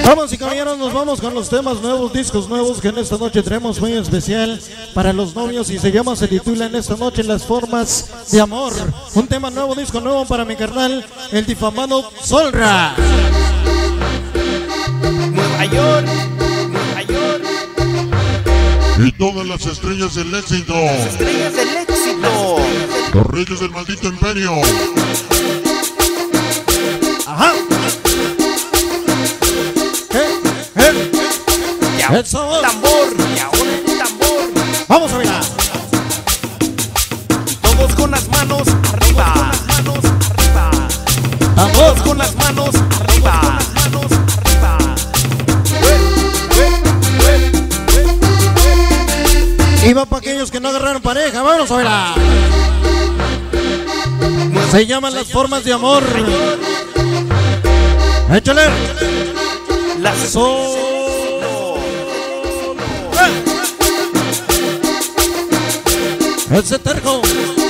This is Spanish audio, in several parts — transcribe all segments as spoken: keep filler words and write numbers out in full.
Damas y caballeros, nos vamos con los temas nuevos, discos nuevos que en esta noche traemos muy especial para los novios y se llama, se titula en esta noche Las Formas de Amor. Un tema nuevo, disco nuevo para mi carnal, el difamado Solra. Nueva York, Nueva York. Y todas las estrellas del éxito. Las estrellas del éxito. Los reyes del maldito imperio. Ajá. Eh, eh. Y ahora Eso. el tambor, y ahora el tambor. Vamos a bailar. Todos con las manos arriba. Manos arriba. Tambor. Todos con las manos arriba. Manos arriba. Y va para aquellos que no agarraron pareja, vamos a bailar. Se llaman Las Formas de Amor. Échale. Las So Ese terco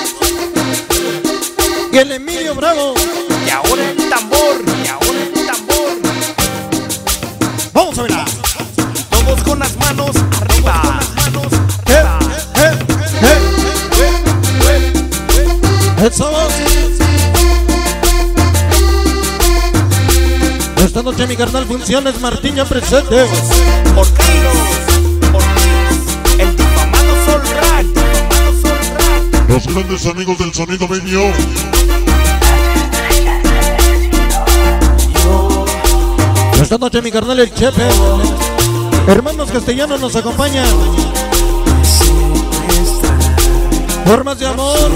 y el Emilio Bravo. Y ahora el tambor, y ahora el tambor. Vamos a bailar. Todos con las manos arriba. Manos Eh, arriba. eh, eh. Eso. Esta noche mi carnal Funciones Martín ya presente. Ortiz, Ortiz, el difamado Solra, el difamado Solra. Los grandes amigos del sonido venio. Esta noche mi carnal el Chepe. Hermanos castellanos nos acompañan. Formas de Amor.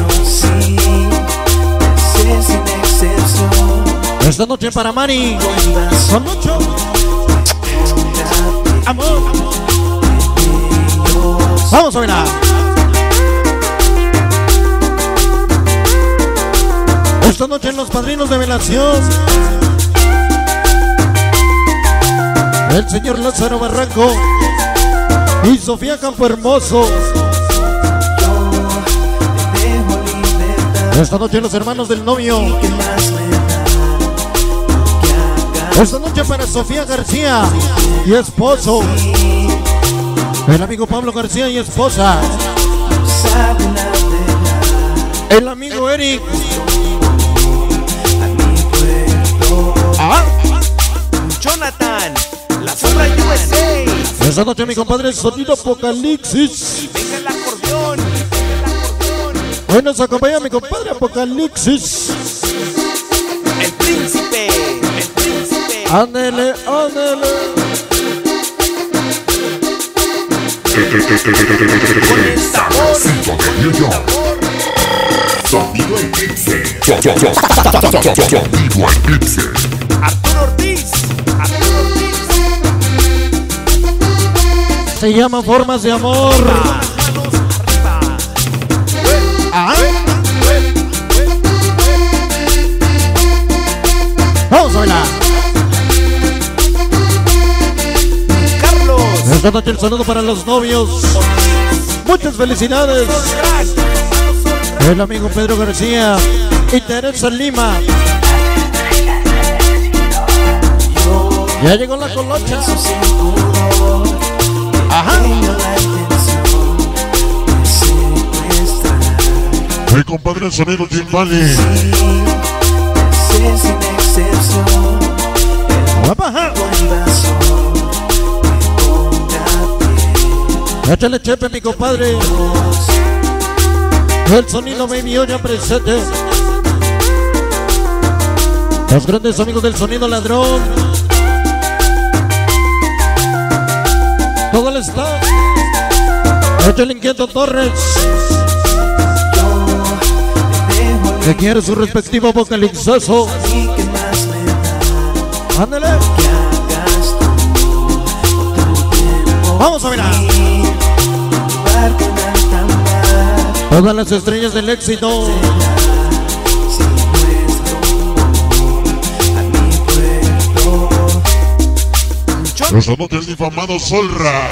Esta noche para Mari. Con mucho amor. Vamos a bailar. Esta noche en los padrinos de velación, el señor Lázaro Barranco y Sofía Campo Hermoso. Esta noche los hermanos del novio. Esta noche para Sofía García y esposo, el amigo Pablo García y esposa, el amigo Eric. Ah. Jonathan, la sombra U S A. Esta noche mi compadre Sonido Apocalipsis. Venga el acordeón, venga el acordeón. Hoy nos acompaña mi compadre Apocalipsis. El príncipe, el príncipe. Ándele, ándele. Con el sabor, Sonido Eclipse. Sonido Eclipse. Arturo Ortiz, Arturo Ortiz. Se llama Formas de Amor. Manos arriba. Ah. Vamos a bailar. Carlos, Esta noche el saludo para los novios. Muchas felicidades. El amigo Pedro García y Teresa Lima. Ya llegó la colocha. Ajá. Mi compadre el sonido Timbali. Ajá. Échale Chepe, mi compadre. El sonido Baby ya presente. Los grandes amigos del sonido Ladrón. Todo el staff. Échale Inquieto Torres, que quiere su respectivo vocalizazo. Ándale. Vamos a mirar. Todas las estrellas del éxito. Los anotes el difamado Solra.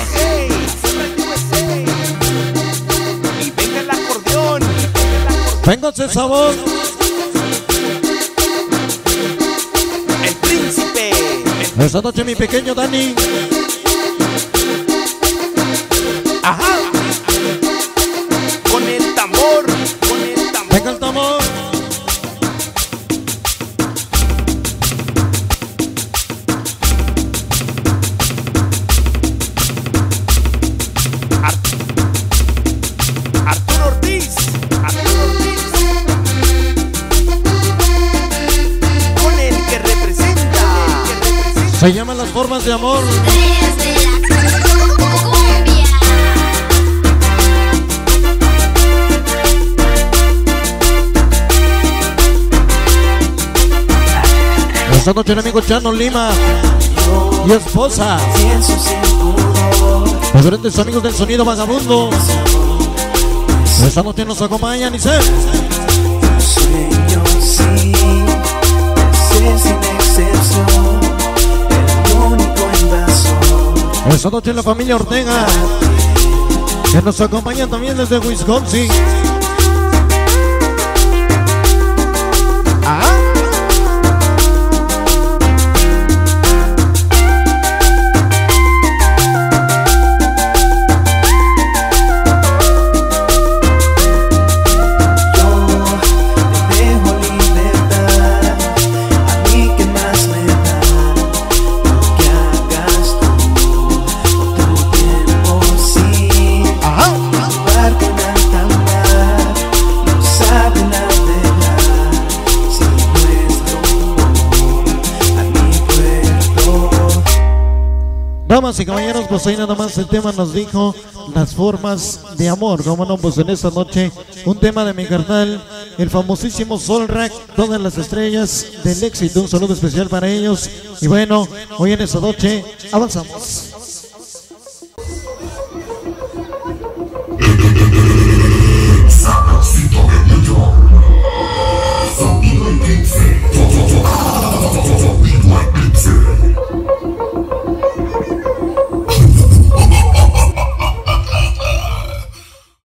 y venga el acordeón. Venga ese sabor. El príncipe, el Esta noche mi pequeño Dani. Ajá. Con el tambor, con el tambor. Venga el tambor. Arturo Ortiz, Arturo Ortiz. Con el que representa, el que representa. Se llaman Las Formas de Amor. Esta noche el amigo Chano Lima y esposa. Diferentes amigos del sonido vagabundo. Esta noche nos acompañan y se. Esta noche la familia Ortega, que nos acompaña también desde Wisconsin. Ah. Damas y caballeros, pues ahí nada más el tema nos dijo Las Formas de Amor. Como no, pues en esta noche un tema de mi carnal, el famosísimo Solrak, todas las estrellas del éxito. Un saludo especial para ellos. Y bueno, hoy en esta noche avanzamos.